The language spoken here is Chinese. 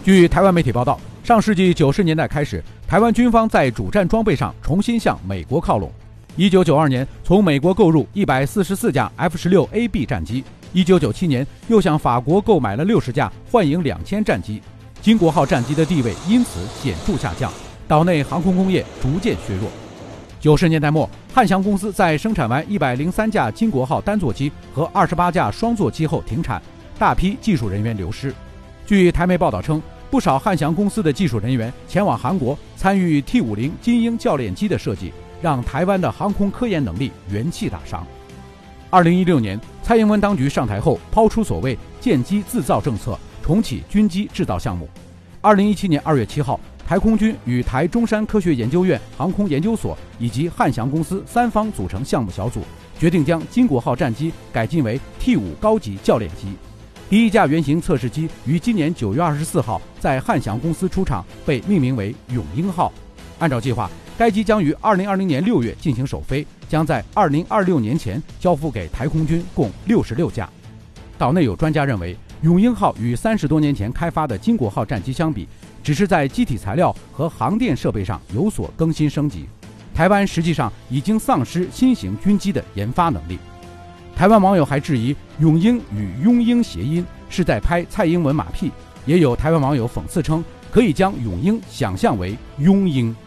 据台湾媒体报道，上世纪90年代开始，台湾军方在主战装备上重新向美国靠拢。1992年，从美国购入144架 F-16AB 战机；1997年，又向法国购买了60架幻影2000战机。经国号战机的地位因此显著下降，岛内航空工业逐渐削弱。90年代末，汉翔公司在生产完103架经国号单座机和28架双座机后停产，大批技术人员流失。据台媒报道称，不少汉翔公司的技术人员前往韩国参与 T-50精英教练机的设计，让台湾的航空科研能力元气大伤。2016年，蔡英文当局上台后，抛出所谓建机自造政策，重启军机制造项目。2017年2月7号，台空军与台中山科学研究院航空研究所以及汉翔公司3方组成项目小组，决定将经国号战机改进为 T-5高级教练机。第一架原型测试机于今年9月24号在汉翔公司出厂，被命名为永鹰号。按照计划，该机将于2020年6月进行首飞，将在2026年前交付给台空军，共66架。岛内有专家认为，永鹰号与30多年前开发的经国号战机相比，只是在机体材料和航电设备上有所更新升级。台湾实际上已经丧失新型军机的研发能力。台湾网友还质疑永鹰与拥鹰谐音是在拍蔡英文马屁，也有台湾网友讽刺称，可以将永鹰想象为拥鹰。